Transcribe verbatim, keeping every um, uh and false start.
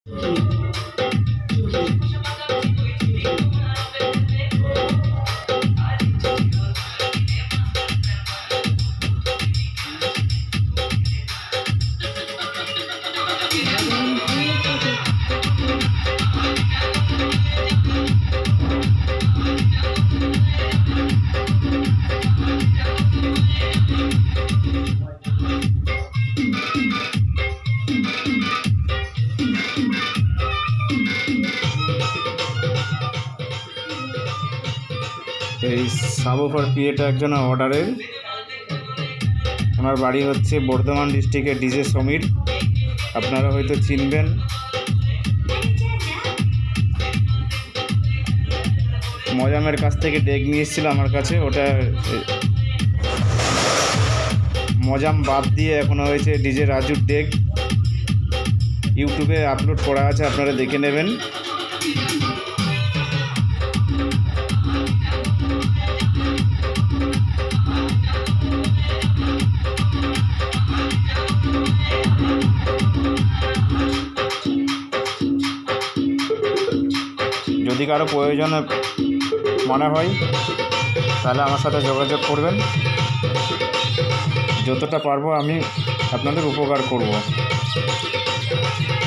এই সাবুফার পিএটা একজন অর্ডারের, ওনার বাড়ি হচ্ছে বর্ধমান ডিস্ট্রিক্টের ডিজে সমীর, আপনারা হয়তো চিনবেন। মজামের কাছ থেকে ডেক নিয়ে এসেছিল আমার কাছে, ওটা মজাম বাদ দিয়ে এখনো হয়েছে ডিজে রাজুর ডেক। ইউটিউবে আপলোড করা আছে, আপনারা দেখে নেবেন। যদি কারো প্রয়োজন মনে হয় তাহলে আমার সাথে যোগাযোগ করবেন, যতটা পারবো আমি আপনাদের উপকার করব।